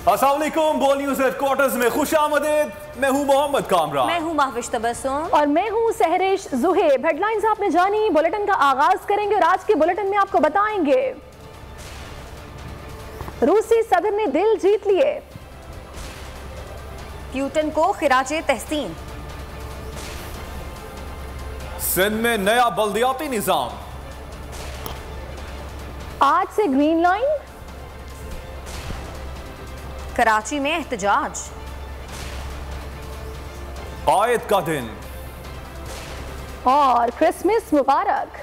अस्सलाम वालेकुम, बोल न्यूज़ हेडक्वार्टर्स में खुशामदीद। मैं हूं मोहम्मद कामरान। मैं हूं महविश तबस्सुम और मैं हूं सहरिश जुहेब। हेडलाइंस आपने जानी, बुलेटिन का आगाज करेंगे और आज के बुलेटिन में आपको बताएंगे रूसी सदर ने दिल जीत लिए, प्यूटन को खिराजे तहसीन, सिंध में नया बल्दियाती निजाम, आज से ग्रीन लाइन, कराची में एहतजाज, आयत का दिन और क्रिसमस मुबारक।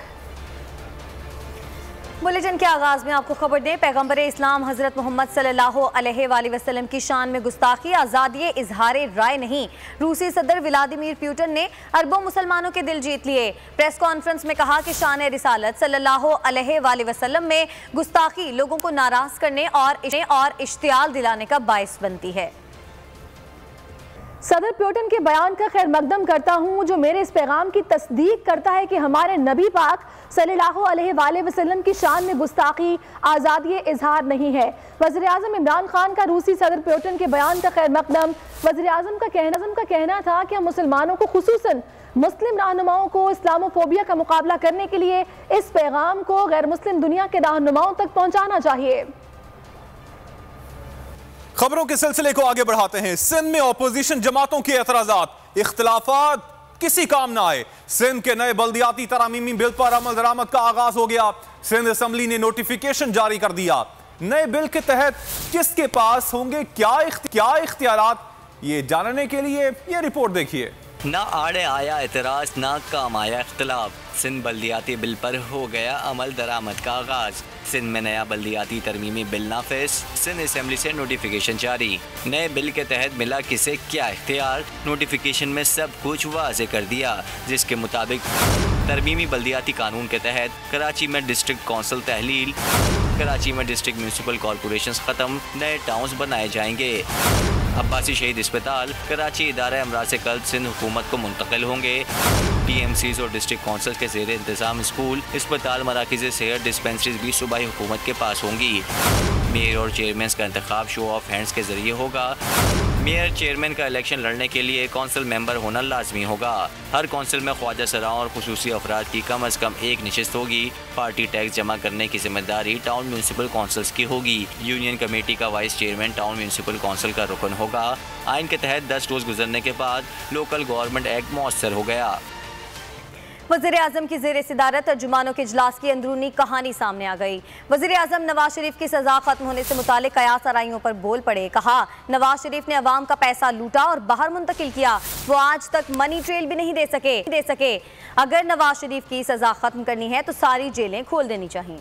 बुलेटिन के आगाज में आपको खबर दें, पैगंबर इस्लाम हजरत मोहम्मद सल्लल्लाहु अलैहि वसल्लम की शान में गुस्ताखी, आज़ादी इजहार राय नहीं। रूसी सदर व्लादिमीर पुतिन ने अरबों मुसलमानों के दिल जीत लिए। प्रेस कॉन्फ्रेंस में कहा कि शान रिसालत सल्लल्लाहु अलैहि वसल्लम में गुस्ताखी लोगों को नाराज करने और इश्तियाल दिलाने का बायस बनती है। सदर पुतिन के बयान का खैर मकदम करता हूं, जो मेरे इस पैगाम की तस्दीक करता है कि हमारे नबी पाक सल्लल्लाहु अलैहि वसल्लम की शान में गुस्ताखी आज़ादी इजहार नहीं है। वज़ीर आज़म इमरान खान का रूसी सदर पुतिन के बयान का खैर मकदम। वज़ीर आज़म का कहना था कि हम मुसलमानों को, खुसूसन मुस्लिम रहनुमाओं को इस्लामोफोबिया का मुकाबला करने के लिए इस पैगाम को गैर मुस्लिम दुनिया के रहनुमाओं तक पहुँचाना चाहिए। खबरों के सिलसिले को आगे बढ़ाते हैं। सिंध में अपोजिशन जमातों के एतराजात, इख्तिलाफात किसी काम ना आए। सिंध के नए बल्दियाती तरामीमी बिल पर अमल दरामद का आगाज हो गया। सिंध असम्बली ने नोटिफिकेशन जारी कर दिया। नए बिल के तहत किसके पास होंगे क्या इख्तियारात, ये जानने के लिए ये रिपोर्ट देखिए। ना आड़े आया एतराज, ना काम आया इख्तिलाफ। सिंध बल्दियाती बिल पर हो गया अमल दरामद का आगाज। सिंध में नया बल्दियाती तरमीमी बिल नाफिज। सिंध असम्बली से नोटिफिकेशन जारी। नए बिल के तहत मिला किसे क्या इख्तियार, नोटिफिकेशन में सब कुछ वाज़े कर दिया, जिसके मुताबिक तरमीमी बल्दियाती कानून के तहत कराची में डिस्ट्रिक्ट कौंसिल तहलील, कराची में डिस्ट्रिक्ट म्यूनसिपल कॉरपोरेशन ख़त्म, नए टाउन्स बनाए जाएंगे। अब्बासी शहीद अस्पताल कराची इदारा अमराज कल्ब सिंध हुकूमत को मुंतकिल होंगे। PMCs और डिस्ट्रिक्ट कौंसिल के ज़ेर इंतज़ाम स्कूल, अस्पताल, मराकज़ सेहत, डिस्पेंसरीज भी सूबाई हुकूमत के पास होंगी। मेयर और चेयरमैन का इंतखाब शो ऑफ हैंड्स के जरिए होगा। मेयर चेयरमैन का इलेक्शन लड़ने के लिए कौंसिल मेंबर होना लाजमी होगा। हर कौंसिल में ख्वाजा सराओं और खुसूसी अफराद की कम अज़ कम एक नशिस्त होगी। पार्टी टैक्स जमा करने की जिम्मेदारी टाउन म्यूनसिपल कौंसिल्स की होगी। यूनियन कमेटी का vice chairman town municipal council का रुकन होगा। आइन के तहत 10 रोज़ गुजरने के बाद लोकल गवर्नमेंट एक्ट मौसर हो गया। वज़ीर आज़म की ज़ेर सदारत तर्जुमानों के इजलास की अंदरूनी कहानी सामने आ गई। वज़ीर आज़म नवाज शरीफ की सज़ा खत्म होने से मुतालिक कयास आराइयों पर बोल पड़े। कहा, नवाज शरीफ ने अवाम का पैसा लूटा और बाहर मुंतकिल किया। वो आज तक मनी ट्रेल भी नहीं दे सके। अगर नवाज शरीफ की सज़ा खत्म करनी है तो सारी जेलें खोल देनी चाहिए।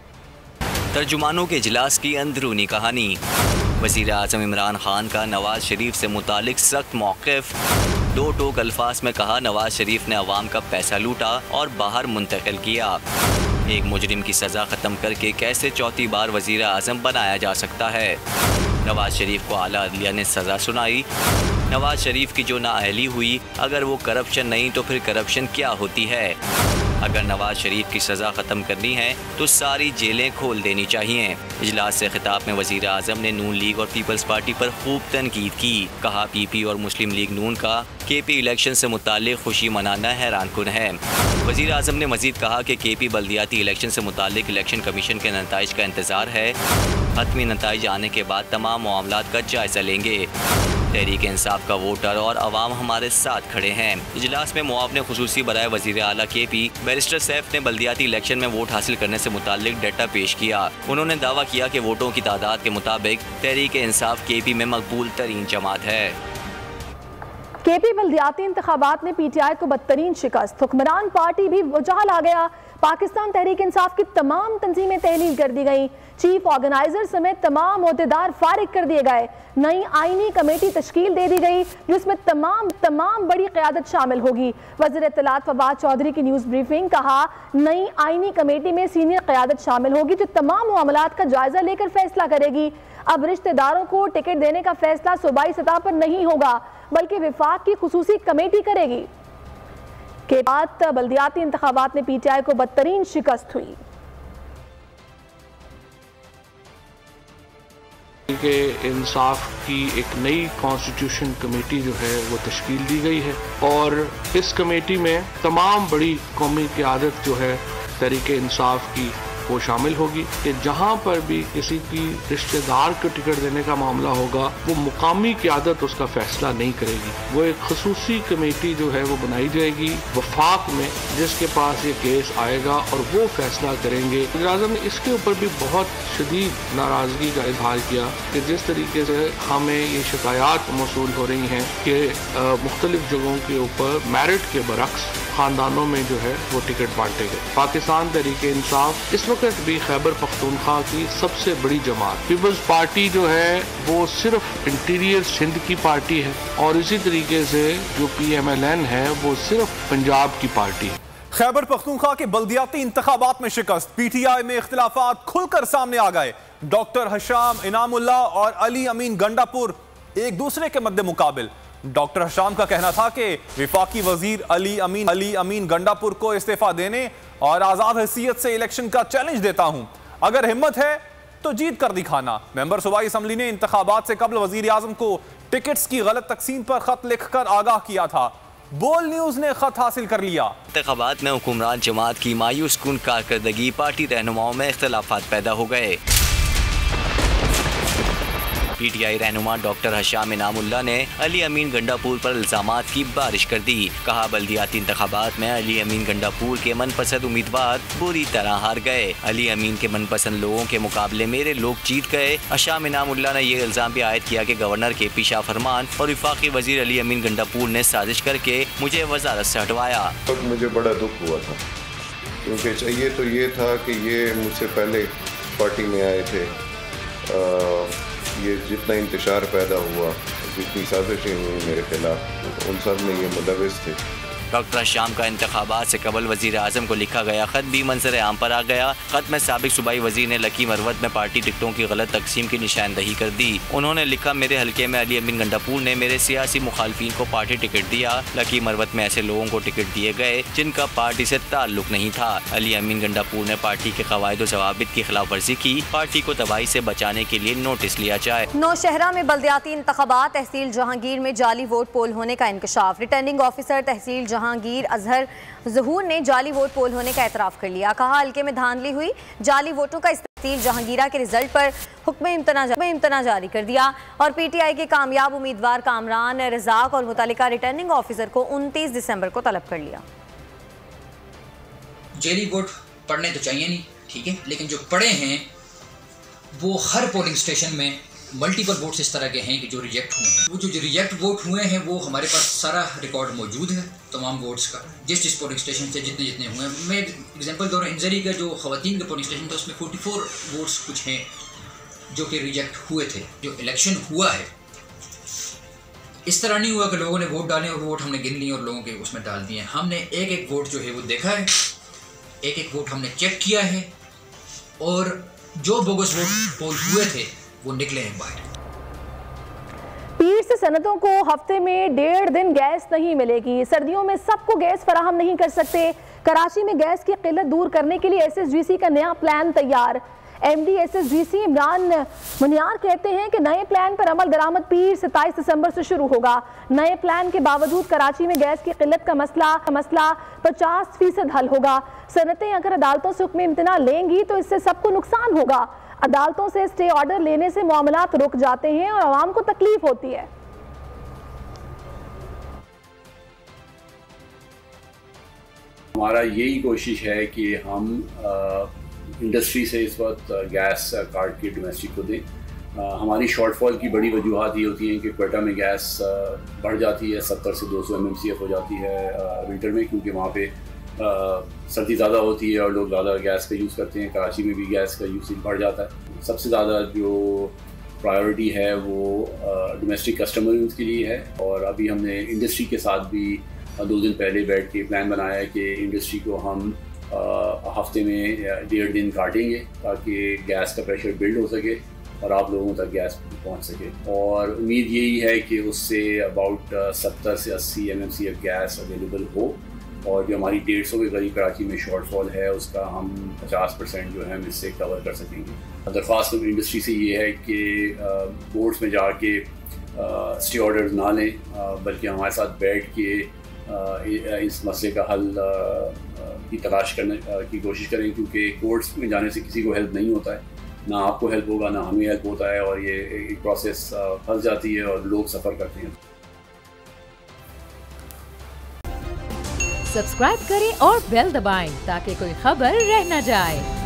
तर्जुमानों के इजलास की अंदरूनी कहानी। वज़ीर आज़म इमरान खान का नवाज शरीफ से मुतालिक सख्त मौक़िफ़। दो टोक अल्फाज में कहा, नवाज शरीफ ने अवाम का पैसा लूटा और बाहर मुंतकिल किया। एक मुजरिम की सज़ा ख़त्म करके कैसे चौथी बार वज़ीर आज़म बनाया जा सकता है। नवाज शरीफ को आला अदलिया ने सज़ा सुनाई। नवाज शरीफ की जो नाअहली हुई, अगर वो करप्शन नहीं तो फिर करप्शन क्या होती है। अगर नवाज शरीफ की सज़ा ख़त्म करनी है तो सारी जेलें खोल देनी चाहिए। इजलास से खिताब में वज़ीर आज़म ने नून लीग और पीपल्स पार्टी पर खूब तनकीद की। कहा, PP और मुस्लिम लीग नून का KP इलेक्शन से मुताल्लिक़ खुशी मनाना हैरान कुन है। वज़ीर आज़म ने मज़ीद कहा कि KP बल्दियाती इलेक्शन से मुताल्लिक़ इलेक्शन कमीशन के नताइज का इंतज़ार है। हतमी नताइज आने के बाद तमाम मामलात का जायज़ा लेंगे। तहरीक इंसाफ का वोटर और अवाम हमारे साथ खड़े हैं। इजलास में मुआवने खुसूसी बराए वज़ीर आला KP बैरिस्टर सैफ ने बल्दियाती इलेक्शन में वोट हासिल करने से मुताल्लिक डेटा पेश किया। उन्होंने दावा किया कि वोटों की तादाद के मुताबिक तहरीक इंसाफ KP में मकबूल तरीन जमात है। KP बल्दियाती इंतखाबात में PTI को बदतरीन शिकस्त। हुक्मरान पार्टी भी वजाल आ गया। पाकिस्तान तहरीक इंसाफ की तमाम तंजीमें तहलील कर दी गई। चीफ ऑर्गेनाइजर समेत तमाम ओहदेदार फारिग कर दिए गए। नई आईनी कमेटी तश्कील दे दी गई, जिसमें तमाम बड़ी क़यादत शामिल होगी। वज़ीर इत्तलात फवाद चौधरी की न्यूज़ ब्रीफिंग। कहा, नई आईनी कमेटी में सीनियर क़यादत शामिल होगी जो तमाम मामलात का जायजा लेकर फैसला करेगी। अब रिश्तेदारों को टिकट देने का फैसला सूबाई सतह पर नहीं होगा, बल्कि विफाक की खुसूसी कमेटी करेगी। के बाद बल्दियाती इंतखाबात में PTI को बदतरीन शिकस्त हुई। के इंसाफ की एक नई कॉन्स्टिट्यूशन कमेटी जो है वो तश्कील दी गई है और इस कमेटी में तमाम बड़ी कौमी क़यादत जो है तहरीक इंसाफ की वो शामिल होगी कि जहाँ पर भी किसी की रिश्तेदार को टिकट देने का मामला होगा वो मुकामी क़यादत उसका फैसला नहीं करेगी। वो एक खसूसी कमेटी जो है वो बनाई जाएगी वफाक में, जिसके पास ये केस आएगा और वो फैसला करेंगे। वज़ीर-ए-आज़म ने इसके ऊपर भी बहुत शदीद नाराज़गी का इजहार किया कि जिस तरीके से हमें ये शिकायत मौसूल हो रही हैं कि मुख्तलिफ जगहों के ऊपर मेरिट के बरक्स ख़ानदानों में जो है वो टिकट बांटे गए। पाकिस्तान तहरीक इंसाफ इस वक्त भी खैबर पख्तूनख्वा की सबसे बड़ी जमात पीपल्स पार्टी जो है वो सिर्फ इंटीरियर सिंध की पार्टी है और इसी तरीके से जो PMLN है वो सिर्फ पंजाब की पार्टी है। खैबर पख्तूनख्वा के बल्दियाती इंतखाबात में शिकस्त, PTI में इख्तिलाफात खुलकर सामने आ गए। डॉक्टर हशाम इनामुल्ला और अली अमीन गंडापुर एक दूसरे के मद्दे मुकाबिल। डॉक्टर हशाम का कहना था कि विफाकी वजीर अली अमीन गंडापुर को इस्तीफा देने और आज़ाद हैसियत से इलेक्शन का चैलेंज देता हूं, अगर हिम्मत है तो जीत कर दिखाना। मेंबर सूबाई असम्बली ने इंतखाबात से कबल वजीर आज़म को टिकट्स की गलत तकसीम पर खत लिखकर आगाह किया था। बोल न्यूज ने खत हासिल कर लिया। इंतखाबात में हुक्मरान जमात की मायूस कुन कारकर्दगी, पार्टी रहनुमाओं में इख्तलाफात पैदा हो गए। PTI रहनुमा डॉक्टर हशाम इनामुल्ला ने अली अमीन गंडापुर पर इल्जामात की बारिश कर दी। कहा बल्दियाती इंतखाबात में अली अमीन गंडापुर के मनपसंद उम्मीदवार बुरी तरह हार गए। अली अमीन के मनपसंद लोगों के मुकाबले मेरे लोग जीत गए। हशाम इनामुल्ला ने यह इल्जाम भी आयद किया कि गवर्नर KP शाह फरमान और विफाकी वजीर अली अमीन गंडापुर ने साजिश करके मुझे वजारत से हटवाया। मुझे बड़ा दुख हुआ था क्योंकि चाहिए तो ये था कि ये मुझसे पहले पार्टी में आए थे। ये जितना इंतशार पैदा हुआ, जितनी साजिशें हुई मेरे खिलाफ, उन सब में ये मुलविस थे। डॉक्टर शाम का इंतखाबात से कबल वजीर आज़म को लिखा गया खत भी मंजर आम पर आ गया। खत में साबिक सूबाई वजीर ने लकी मरवत में पार्टी टिकटों की गलत तकसीम की निशानदही कर दी। उन्होंने लिखा, मेरे हल्के में अली अमीन गंडापुर ने मेरे सियासी मुखालफिन को पार्टी टिकट दिया। लकी मरवत में ऐसे लोगों को टिकट दिए गए जिनका पार्टी से ताल्लुक नहीं था। अली अमीन गंडापुर ने पार्टी के कवायद ज़वाबित की खिलाफ वर्जी की। पार्टी को तबाही से बचाने के लिए नोटिस लिया जाए। नौशहरा में बल्दियाती इंतखाबात, तहसील जहांगीर में जाली वोट पोल होने का इंकशाफ। रिटर्निंग ऑफिसर तहसील जहांगीर अजहर ज़हूर ने जाली वोट पोल होने का एतराफ़ कर लिया। कहा, हल्के में धांधली हुई, जाली वोटों का तहसील जहांगीरा के रिजल्ट पर हुक्म इम्तना जारी कर दिया और PTI के कामयाब उम्मीदवार कामरान रज़ाक और मुतल्लिका रिटर्निंग ऑफिसर को 29 दिसंबर को तलब कर लिया। जाली वोट पढ़ने तो चाहिए नहीं, ठीक है, लेकिन जो पढ़े हैं वो हर पोलिंग स्टेशन में मल्टीपल वोट्स इस तरह के हैं कि जो रिजेक्ट हुए हैं। वो जो रिजेक्ट वोट हुए हैं वो हमारे पास सारा रिकॉर्ड मौजूद है तमाम वोट्स का, जिस पोलिंग स्टेशन से जितने हुए हैं। मैं एग्जांपल दे रहा हूँ, इंजरी का जो ख़वातीन का पोलिंग स्टेशन था उसमें 44 वोट्स कुछ हैं जो कि रिजेक्ट हुए थे। जो इलेक्शन हुआ है इस तरह नहीं हुआ कि लोगों ने वोट डाले और वोट हमने गिन लिए और लोगों के उसमें डाल दिए। हमने एक एक वोट जो है वो देखा है, एक एक वोट हमने चेक किया है और जो बोगस वोट पोल हुए थे वो निकले हैं बाहर। पीर से सनतों को हफ्ते में 1.5 दिन गैस नहीं मिलेगी। सर्दियों में सबको गैस फराहम नहीं कर सकते। कराची में गैस की किल्लत दूर करने के लिए SSGC का नया प्लान तैयार। MD SSGC इमरान मुनियार कहते हैं कि नए प्लान पर अमल दरामद पीर 27 दिसंबर से शुरू होगा। नए प्लान के बावजूद कराची में गैस की किल्लत का मसला 50% हल होगा। सनतें अगर अदालतों से हुक्म इम्तना लेंगी तो इससे सबको नुकसान होगा। अदालतों से स्टे ऑर्डर लेने से मामलात रुक जाते हैं और आवाम को तकलीफ होती है। हमारा यही कोशिश है कि हम इंडस्ट्री से इस वक्त गैस काट के डोमेस्टिक को दें। हमारी शॉर्टफॉल की बड़ी वजूहत ये होती हैं कि क्वेटा में गैस बढ़ जाती है, 70 से 200 MMCF हो जाती है विंटर में, क्योंकि वहाँ पे सर्दी ज़्यादा होती है और लोग ज़्यादा गैस का यूज़ करते हैं। कराची में भी गैस का यूसेज बढ़ जाता है। सबसे ज़्यादा जो प्रायोरिटी है वो डोमेस्टिक कस्टमर्स के लिए है और अभी हमने इंडस्ट्री के साथ भी 2 दिन पहले बैठ के प्लान बनाया है कि इंडस्ट्री को हम हफ्ते में 1.5 दिन काटेंगे ताकि गैस का प्रेशर बिल्ड हो सके और आप लोगों तक गैस पहुंच सके। और उम्मीद यही है कि उससे अबाउट 70 से 80 MMCF गैस अवेलेबल हो और जो हमारी 150 के करीब कराची में शॉर्टफॉल है उसका हम 50% जो है हम इससे कवर कर सकेंगे। दरख्वास्त इंडस्ट्री से ये है कि बोर्ड्स में जाके स्टे ऑर्डर ना लें, बल्कि हमारे साथ बैठ के इस मसले का हल की तलाश करने की कोशिश करें, क्योंकि कोर्ट्स में जाने से किसी को हेल्प नहीं होता है, ना आपको हेल्प होगा ना हमें हेल्प होता है, और ये एक प्रोसेस फंस जाती है और लोग सफ़र करते हैं। सब्सक्राइब करें और बेल दबाएं ताकि कोई खबर रह न जाए।